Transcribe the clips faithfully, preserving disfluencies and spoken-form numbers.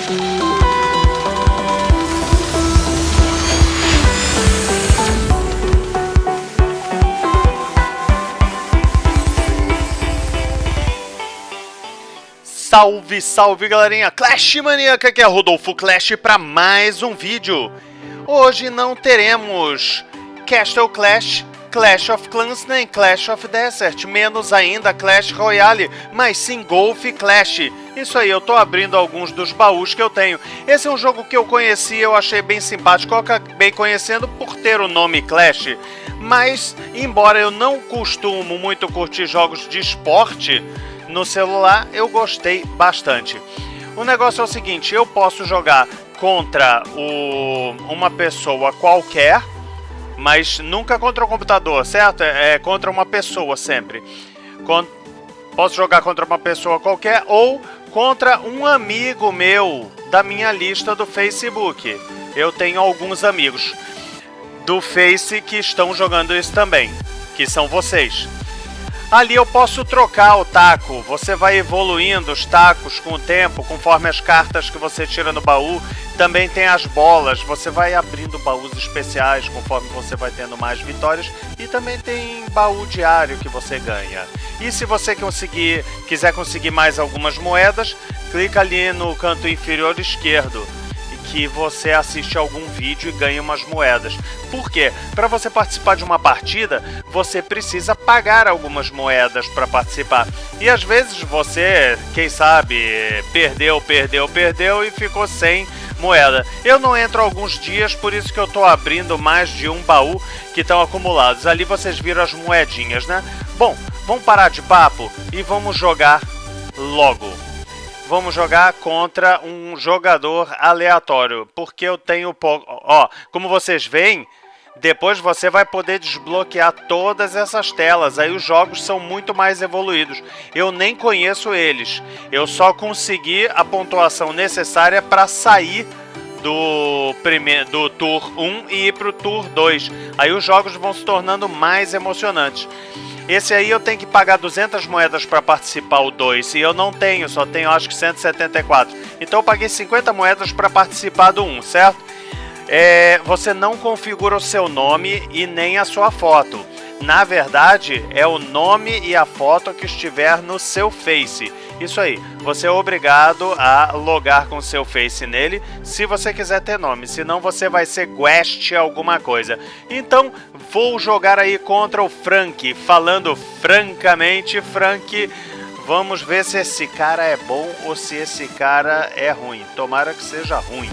Salve, salve galerinha, Clash Maníaca, aqui é Rodolfo Clash para mais um vídeo. Hoje não teremos Castle Clash, Clash of Clans nem Clash of Desert, menos ainda Clash Royale, mas sim Golf Clash. Isso aí, eu tô abrindo alguns dos baús que eu tenho. Esse é um jogo que eu conheci, eu achei bem simpático, eu acabei conhecendo por ter o nome Clash. Mas, embora eu não costumo muito curtir jogos de esporte no celular, eu gostei bastante. O negócio é o seguinte, eu posso jogar contra o, uma pessoa qualquer, mas nunca contra o computador, certo? É, é contra uma pessoa sempre. Con posso jogar contra uma pessoa qualquer ou contra um amigo meu da minha lista do Facebook. Eu tenho alguns amigos do Face que estão jogando isso também, que são vocês. Ali eu posso trocar o taco, você vai evoluindo os tacos com o tempo, conforme as cartas que você tira no baú. Também tem as bolas, você vai abrindo baús especiais conforme você vai tendo mais vitórias. E também tem baú diário que você ganha. E se você conseguir, quiser conseguir mais algumas moedas, clica ali no canto inferior esquerdo, que você assiste algum vídeo e ganha umas moedas. Por quê? Para você participar de uma partida, você precisa pagar algumas moedas para participar. E às vezes você, quem sabe, perdeu, perdeu, perdeu e ficou sem moeda. Eu não entro alguns dias, por isso que eu estou abrindo mais de um baú que estão acumulados. Ali vocês viram as moedinhas, né? Bom, vamos parar de papo e vamos jogar logo. Vamos jogar contra um jogador aleatório, porque eu tenho pouco... Ó, como vocês veem, depois você vai poder desbloquear todas essas telas. Aí os jogos são muito mais evoluídos. Eu nem conheço eles. Eu só consegui a pontuação necessária para sair do, primeiro, do Tour um e ir para o Tour dois. Aí os jogos vão se tornando mais emocionantes. Esse aí eu tenho que pagar duzentas moedas para participar o dois, e eu não tenho, só tenho acho que cento e setenta e quatro. Então eu paguei cinquenta moedas para participar do um, certo? É, você não configura o seu nome e nem a sua foto. Na verdade, é o nome e a foto que estiver no seu Face. Isso aí, você é obrigado a logar com o seu Face nele, se você quiser ter nome, senão você vai ser Guest alguma coisa. Então, vou jogar aí contra o Frank, falando francamente, Frank, vamos ver se esse cara é bom ou se esse cara é ruim. Tomara que seja ruim,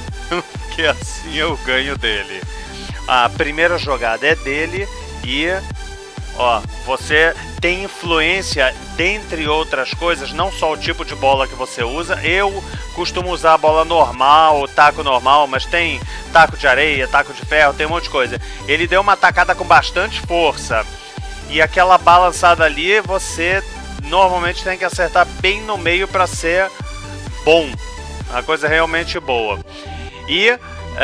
que assim eu ganho dele. A primeira jogada é dele e... Ó, você tem influência, dentre outras coisas, não só o tipo de bola que você usa. Eu costumo usar a bola normal, taco normal, mas tem taco de areia, taco de ferro, tem um monte de coisa. Ele deu uma tacada com bastante força. E aquela balançada ali, você normalmente tem que acertar bem no meio para ser bom. Uma coisa realmente boa. E...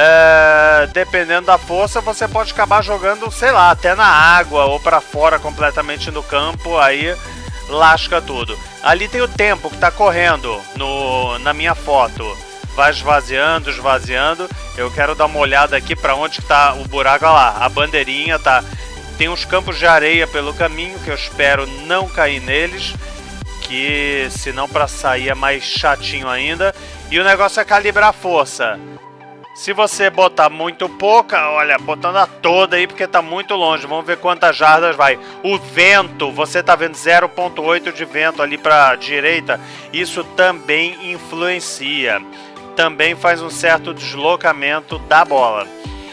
É, dependendo da força, você pode acabar jogando, sei lá, até na água ou para fora completamente no campo, aí lasca tudo. Ali tem o tempo que tá correndo no, na minha foto. Vai esvaziando, esvaziando. Eu quero dar uma olhada aqui para onde que tá o buraco. Olha lá, a bandeirinha tá. Tem uns campos de areia pelo caminho que eu espero não cair neles, que senão para sair é mais chatinho ainda. E o negócio é calibrar a força. Se você botar muito pouca, olha, botando a toda aí porque tá muito longe. Vamos ver quantas jardas vai. O vento, você tá vendo zero ponto oito de vento ali pra direita. Isso também influencia. Também faz um certo deslocamento da bola.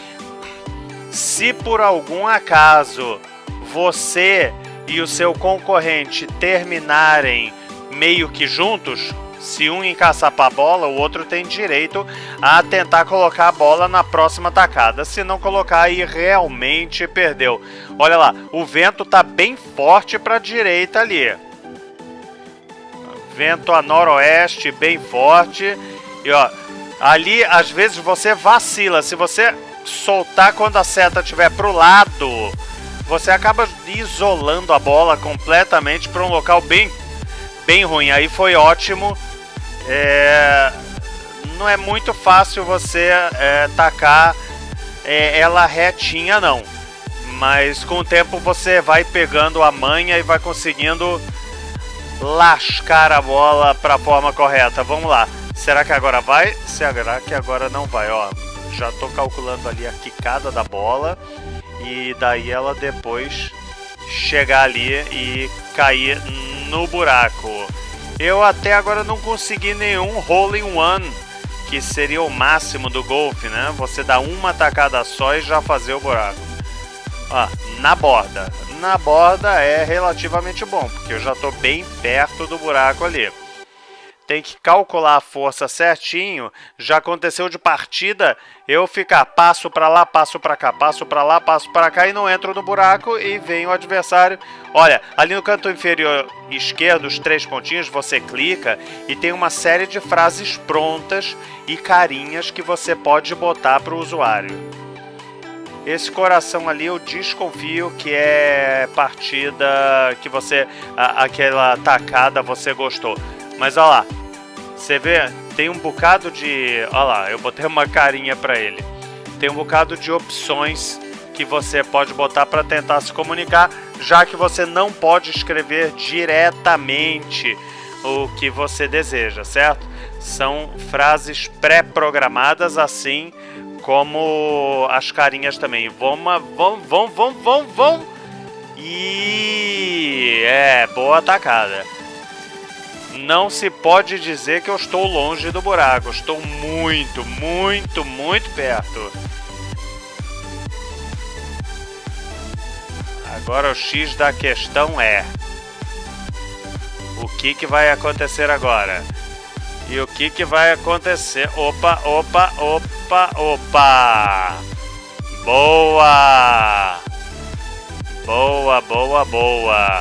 Se por algum acaso você e o seu concorrente terminarem meio que juntos... Se um encaçapar a bola, o outro tem direito a tentar colocar a bola na próxima tacada. Se não colocar, aí realmente perdeu. Olha lá, o vento tá bem forte para a direita ali. Vento a noroeste bem forte. E ó, ali às vezes você vacila. Se você soltar quando a seta estiver pro lado, você acaba isolando a bola completamente para um local bem, bem ruim. Aí foi ótimo. É... não é muito fácil você é, tacar é, ela retinha, não. Mas com o tempo você vai pegando a manha e vai conseguindo lascar a bola para a forma correta. Vamos lá. Será que agora vai? Será que agora não vai? Ó, já tô calculando ali a quicada da bola. E daí ela depois chegar ali e cair no buraco. Eu até agora não consegui nenhum hole in one, que seria o máximo do golfe, né? Você dá uma tacada só e já fazer o buraco. Ó, na borda. Na borda é relativamente bom, porque eu já estou bem perto do buraco ali. Tem que calcular a força certinho. Já aconteceu de partida eu ficar passo para lá, passo para cá, passo para lá, passo para cá e não entro no buraco e vem o adversário. Olha, ali no canto inferior esquerdo, os três pontinhos, você clica e tem uma série de frases prontas e carinhas que você pode botar para o usuário. Esse coração ali eu desconfio que é partida que você, a, aquela tacada você gostou. Mas olha lá, você vê, tem um bocado de, olha lá, eu botei uma carinha para ele. Tem um bocado de opções que você pode botar para tentar se comunicar, já que você não pode escrever diretamente o que você deseja, certo? São frases pré-programadas assim como as carinhas também. Vamos, vamos, vamos, vamos, vamos, vamos. E é, boa tacada. Não se pode dizer que eu estou longe do buraco. Estou muito, muito, muito perto. Agora o X da questão é: o que que vai acontecer agora? E o que que vai acontecer? Opa, opa, opa, opa! Boa! Boa, boa, boa!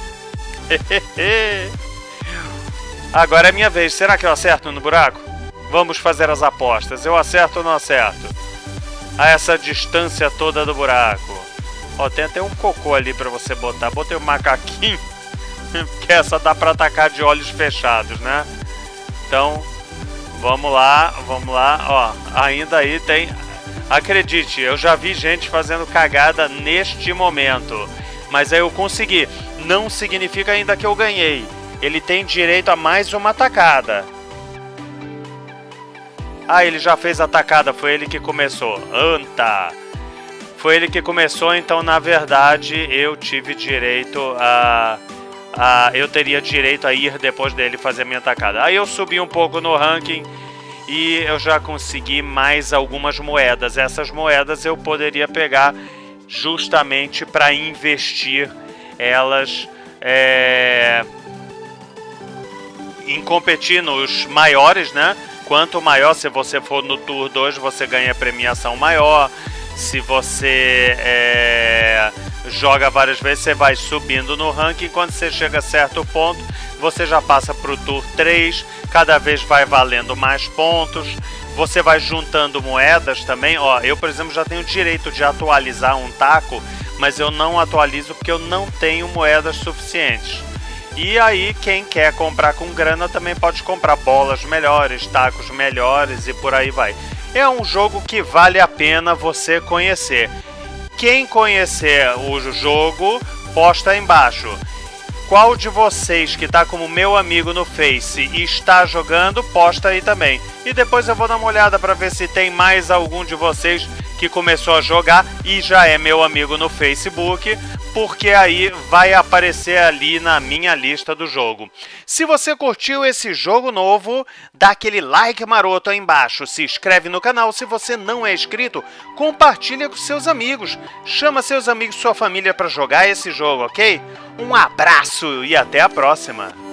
Agora é minha vez. Será que eu acerto no buraco? Vamos fazer as apostas. Eu acerto ou não acerto? A essa distância toda do buraco. Ó, tem até um cocô ali pra você botar. Botei um macaquinho. Porque essa dá pra atacar de olhos fechados, né? Então, vamos lá, vamos lá, ó, ainda aí tem, acredite, eu já vi gente fazendo cagada neste momento, mas aí eu consegui, não significa ainda que eu ganhei, ele tem direito a mais uma tacada. Ah, ele já fez a tacada, foi ele que começou, anta, foi ele que começou, então na verdade eu tive direito a... Ah, eu teria direito a ir depois dele fazer a minha tacada. Aí eu subi um pouco no ranking e eu já consegui mais algumas moedas. Essas moedas eu poderia pegar justamente para investir elas é, em competir nos maiores, né? Quanto maior, se você for no Tour dois, você ganha premiação maior. Se você é, joga várias vezes, você vai subindo no ranking. Quando você chega a certo ponto, você já passa para o Tour três. Cada vez vai valendo mais pontos. Você vai juntando moedas também. Ó, eu, por exemplo, já tenho o direito de atualizar um taco, mas eu não atualizo porque eu não tenho moedas suficientes. E aí, quem quer comprar com grana também pode comprar bolas melhores, tacos melhores e por aí vai. É um jogo que vale a pena você conhecer. Quem conhecer o jogo, posta aí embaixo. Qual de vocês que está como meu amigo no Face e está jogando, posta aí também. E depois eu vou dar uma olhada para ver se tem mais algum de vocês que começou a jogar e já é meu amigo no Facebook, porque aí vai aparecer ali na minha lista do jogo. Se você curtiu esse jogo novo, dá aquele like maroto aí embaixo, se inscreve no canal. Se você não é inscrito, compartilha com seus amigos, chama seus amigos e sua família para jogar esse jogo, ok? Um abraço e até a próxima!